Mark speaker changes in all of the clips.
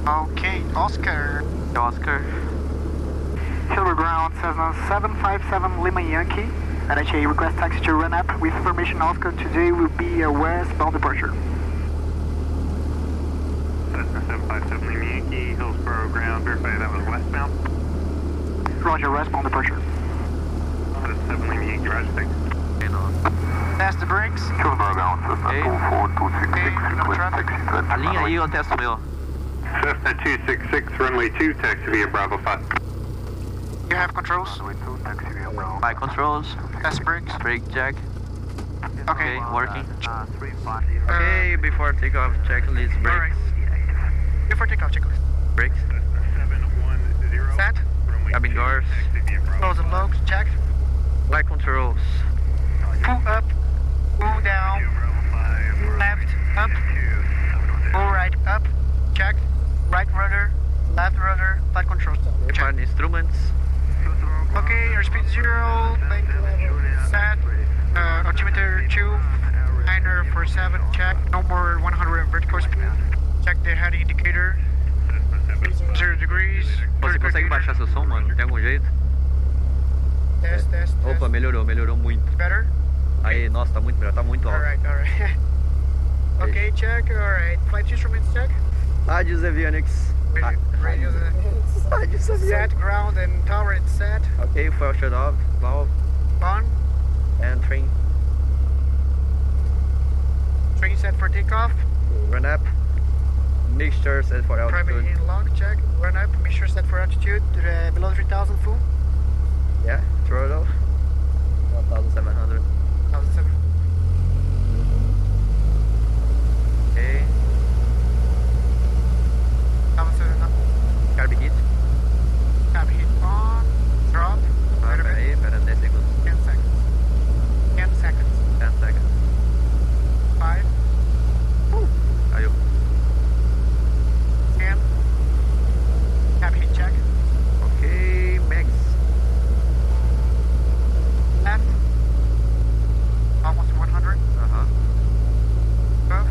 Speaker 1: Okay, Oscar.
Speaker 2: Oscar.
Speaker 1: Silver Ground, Cessna 757 Lima Yankee. NHA request taxi to run up with information Oscar today will be a westbound departure.
Speaker 3: Cessna 757 Lima Yankee, Hillsborough Ground, verify that was westbound.
Speaker 1: Roger, westbound departure.
Speaker 3: Cessna 7 Lima Yankee, roger, thanks.
Speaker 1: Test the brakes.
Speaker 3: Hillsborough Ground, Cessna
Speaker 2: Okay.
Speaker 3: 24266, request
Speaker 1: traffic.
Speaker 3: taxi to
Speaker 2: Alinha aí, eu testo o meu.
Speaker 3: Cessna 266, runway 2, taxi via Bravo 5.
Speaker 1: You have controls.
Speaker 3: Runway 2, taxi via Bravo.
Speaker 2: By controls.
Speaker 1: Test brakes.
Speaker 2: Brake jack.
Speaker 1: Okay.
Speaker 2: Okay, working. Okay, before takeoff, checklist, brakes.
Speaker 1: Alright. Before takeoff, checklist.
Speaker 2: Brakes.
Speaker 3: 710.
Speaker 1: Set.
Speaker 2: Cabin doors.
Speaker 1: Close and locks, check.
Speaker 2: Light controls.
Speaker 1: Pull up. Pull down. Left, up. Pull right, up. Check. Right rudder. Left rudder. Flight controls. Check.
Speaker 2: Find instruments.
Speaker 1: Okay, airspeed 0. Bank level set. Altimeter 2. Niner for 7. Check. No more 100 vertical speed. Check the head indicator. 0 degrees.
Speaker 2: Você consegue baixar seu som, mano? Tem algum jeito?
Speaker 1: Test, test, test.
Speaker 2: Opa, melhorou muito.
Speaker 1: Better?
Speaker 2: Aí, nossa, tá muito melhor, tá muito alto.
Speaker 1: Alright, alright. Okay, check. Alright. Flight instruments check.
Speaker 2: Rádios avionics.
Speaker 1: Radios.
Speaker 2: Rádios
Speaker 1: Set, ground and tower set.
Speaker 2: Ok, fuel shut off, valve,
Speaker 1: On.
Speaker 2: and train.
Speaker 1: Train set for takeoff.
Speaker 2: Run up. Mixture set for
Speaker 1: Private
Speaker 2: altitude.
Speaker 1: in lock, check. Run up, mixture set for altitude. Below 3000 full.
Speaker 2: Yeah, throttle. 1700.
Speaker 1: 1007.
Speaker 2: Ok.
Speaker 1: 1007.
Speaker 2: Carb heat.
Speaker 1: Tab hit on. Drop.
Speaker 2: Ah,
Speaker 1: Wait a minute.
Speaker 2: pera 10 segundos.
Speaker 1: 10 seconds. 10 seconds.
Speaker 2: 10 seconds.
Speaker 1: 5.
Speaker 2: Caiu.
Speaker 1: 10. Tab hit check.
Speaker 2: Ok, max.
Speaker 1: Left. Almost 100.
Speaker 2: Aham.
Speaker 1: Above.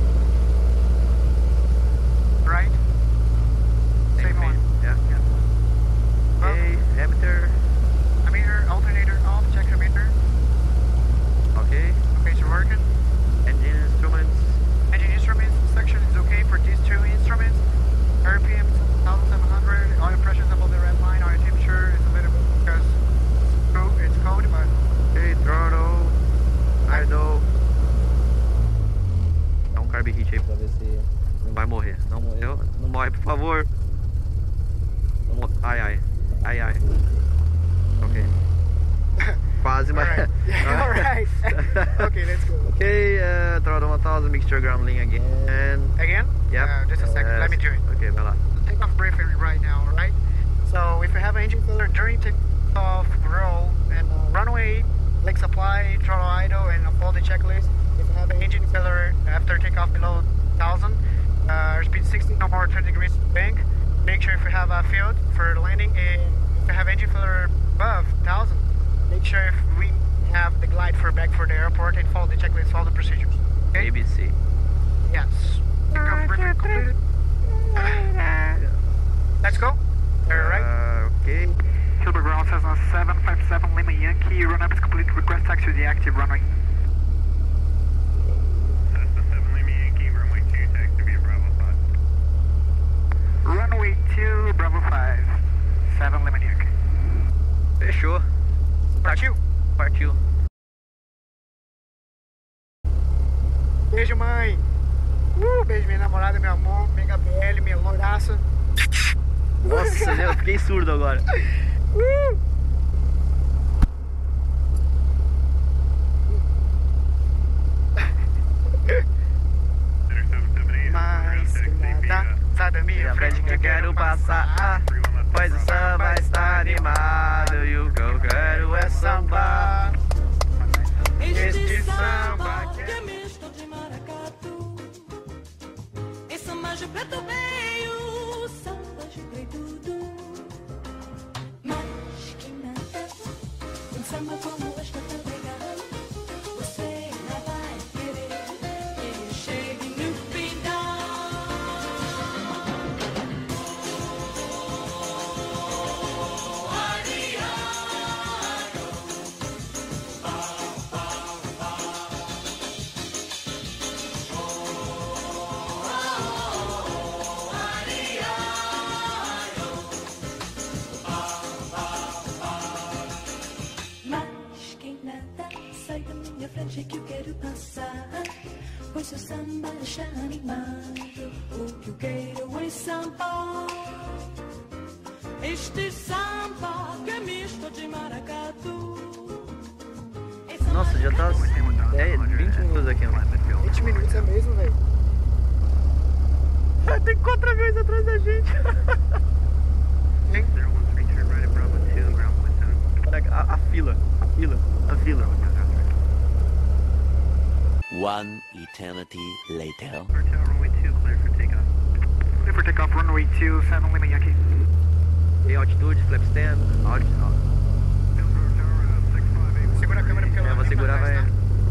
Speaker 1: Right. Same one.
Speaker 2: Yeah. Ok, emitter.
Speaker 1: Emitter, alternator off, check emitter.
Speaker 2: Ok.
Speaker 1: Okay, so working.
Speaker 2: Engine instruments.
Speaker 1: Engine instruments section is okay for these two instruments. RPM 1700, oil pressure is above the red line, oil temperature is a little bit because it's cold, but
Speaker 2: Ok, throttle. Idle. Dá um carb hit aí pra ver se não vai morrer. Não morreu. Não morre, por favor. Ai. Ok. Quase, mas...
Speaker 1: alright. Yeah, alright. Okay, let's go.
Speaker 2: Ok, throttle 1000, mixture ground lean again.
Speaker 1: Again?
Speaker 2: Yep.
Speaker 1: Just a second, let me do it.
Speaker 2: Ok, vai lá.
Speaker 1: Takeoff briefing right now, alright? So if you have an engine failure during takeoff, roll, and runway, leg supply, throttle idle, and follow the checklist. If you have an engine failure after takeoff below 1000, speed 60, no more 20 degrees bank. Make sure if you have a field for landing, and if you have engine failure above 1000, make sure if we have the glide for back for the airport and follow the checklist, follow the procedures. Okay?
Speaker 2: ABC.
Speaker 1: Yes. Takeoff briefing completed. Let's go. Alright.
Speaker 2: Ok.
Speaker 1: Silver Ground Cessna 757 Lima Yankee. Run up is complete. Request taxi to the active runway.
Speaker 3: Cessna 7 Lima Yankee, runway 2, taxi via Bravo 5.
Speaker 1: Runway 2, Bravo 5. 7 Lima Yankee.
Speaker 2: Fechou.
Speaker 1: Partiu.
Speaker 2: Partiu.
Speaker 1: Beijo, mãe. Beijo, minha namorada, meu amor, minha Gabriele, minha louraça.
Speaker 2: Nossa, eu fiquei surdo agora.
Speaker 1: Mais que nada, sai da minha frente que eu quero passar.
Speaker 2: Pois o samba está animado e o que eu quero é sambar.
Speaker 1: Este samba que
Speaker 4: é misto de maracatu. Em samba de preto veio, samba de preto. Mais que nada, um samba como este tão legal. Você não vai querer que chegue no final. pois seu samba está animado. O que eu quero é samba. Este samba que é misto de maracatu.
Speaker 2: Nossa, já tá 20 minutos aqui, mano.
Speaker 1: 20 minutos é mesmo, velho.
Speaker 2: Tem 4 aviões atrás da gente. A fila.
Speaker 5: One eternity later.
Speaker 1: Clear for takeoff, runway 27, Lima Yankee.
Speaker 2: Tem altitude, flap stand,
Speaker 1: Segura a câmera porque ela
Speaker 2: vou segurar, vai.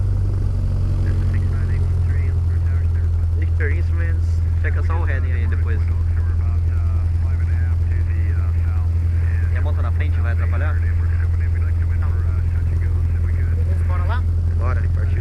Speaker 2: Victor Instruments, checa só o heading aí depois. E a moto na frente vai atrapalhar?
Speaker 1: Bora lá?
Speaker 2: Bora, ele partiu.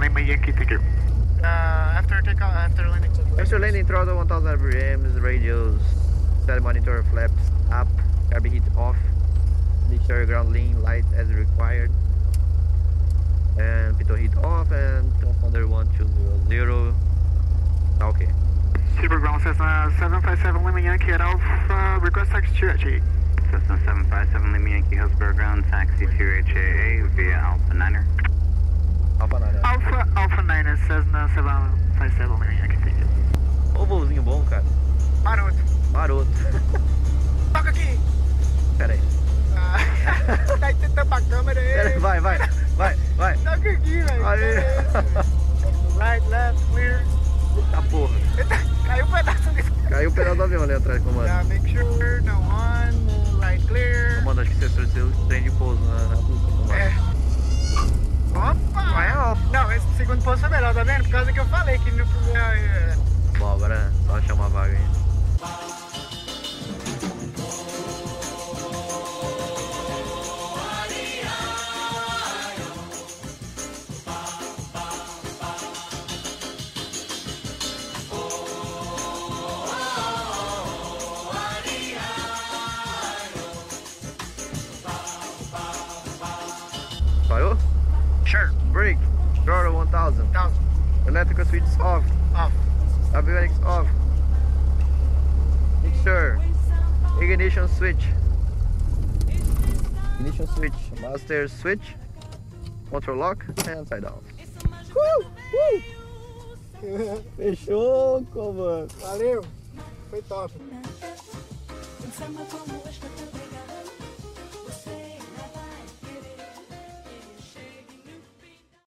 Speaker 3: Lima Yankee, thank you.
Speaker 1: After takeoff, after landing.
Speaker 2: After landing, throttle 1000 RPMs, radios, set monitor flaps up, carb heat off, make sure ground lean light as required, and pitot heat off, and transponder 1200. Okay.
Speaker 3: Super ground Cessna 757 Lima Yankee at Alpha, request taxi to HAA.
Speaker 6: Cessna 757 Lima Yankee Hillsborough ground, taxi to HAA via Alpha Niner.
Speaker 3: Alpha Niner, Cessna 757 Lima Yankee, thank you.
Speaker 2: Ô voozinho bom, cara.
Speaker 1: Maroto.
Speaker 2: Maroto.
Speaker 1: Toca aqui!
Speaker 2: Pera aí.
Speaker 1: Tá tentando pra câmera aí.
Speaker 2: Vai.
Speaker 1: Toca aqui, velho.
Speaker 2: Aê.
Speaker 1: Right, left, clear.
Speaker 2: Tá porra.
Speaker 1: Caiu um pedaço desse.
Speaker 2: Caiu o pedaço do avião ali atrás, comando.
Speaker 1: Make sure, no on, right, clear.
Speaker 2: Comando, acho que você trouxe o trem de pouso na pista, comando.
Speaker 1: É. Opa!
Speaker 2: Vai off.
Speaker 1: Não, esse segundo posto é melhor, tá vendo? Por causa que eu falei que no primeiro...
Speaker 2: Bom, agora é só chamar a vaga aí. Parou?
Speaker 1: Sure.
Speaker 2: Brake, throttle 1000,
Speaker 1: 1000.
Speaker 2: electrical switches off,
Speaker 1: Off.
Speaker 2: avionics off, mixture, ignition switch, master switch, control lock, and side off.
Speaker 1: Fechou, comando. Valeu. Foi top.
Speaker 4: Pensamos como esta